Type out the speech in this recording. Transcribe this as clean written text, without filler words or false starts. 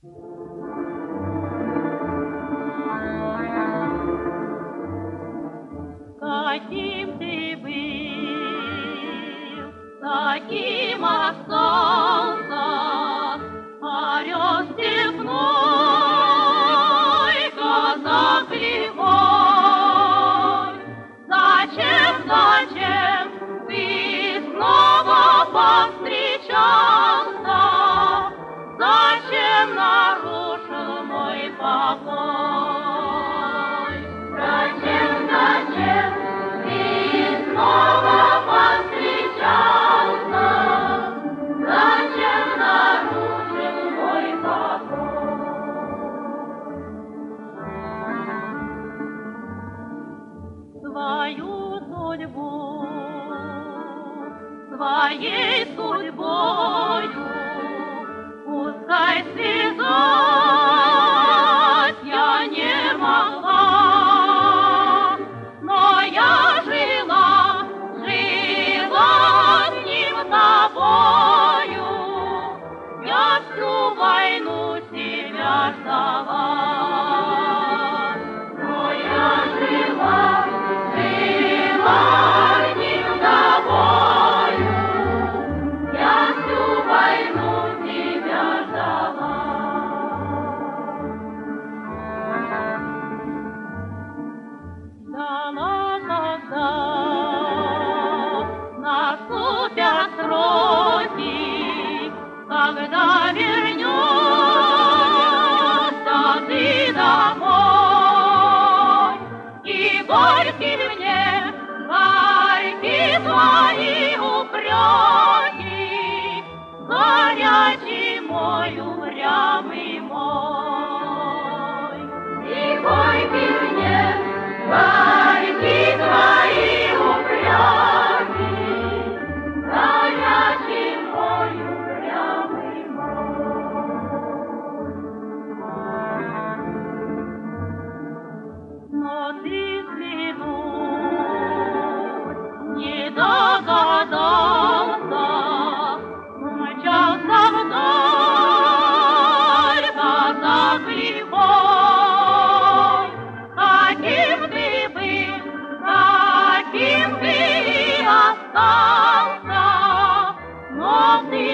Каким ты был, таким остался, орел степной, казак лихой. Зачем ты снова повстречался? Зачем нарушил мой покой? Зачем ты снова повстречался? Зачем нарушил мой покой? Свою судьбу, своей судьбою пускай связать я не могла, но я жила с ним тобою, я всю войну себя ждала. Но я жила с ним тобою, я всю войну тебя ждала. Ждала, когда наступят сроки, когда вернешься ты домой, и горькие твои упреки, горячий мой, упрямый мой. И горькие твои упреки, горячий мой, упрямый мой. Но ты взглянуть не догадался, умчался вдаль, казак лихой. Каким ты был, таким ты и остался, но ты